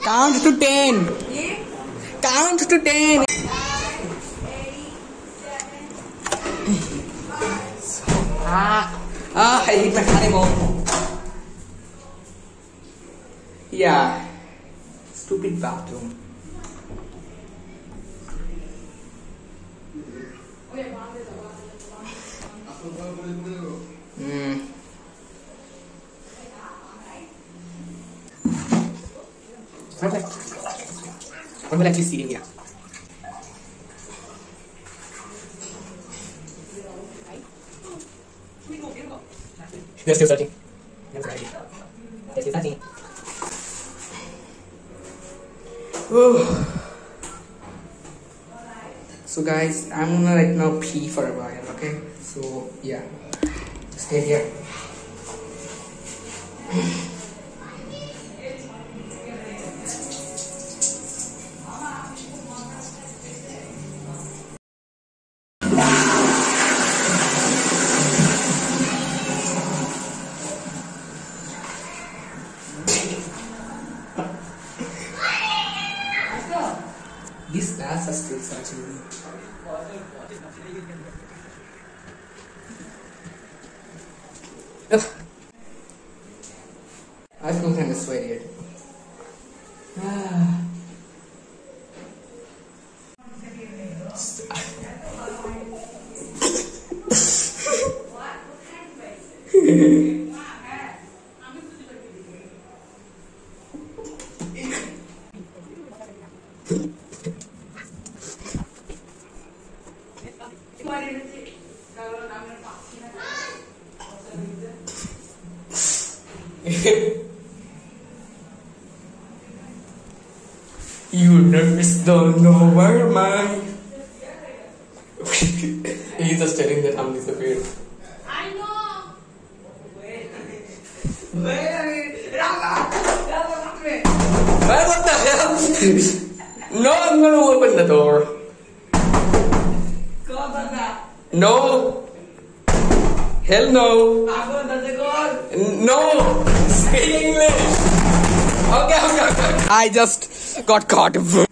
Count to 10. Count to 10. I hit my honeymoon. Yeah. Stupid bathroom. I'm gonna actually see him here. They're still searching. They're still searching. So guys, I'm gonna like now pee for a while, okay? So yeah, stay here. These glass are still searching me. I feel kind of sweaty. You just don't know where am I? He's just telling that I'm disappeared. I know. What the hell? No, I'm gonna open the door. No. Hell no. No. Speak English. Okay. I just got caught.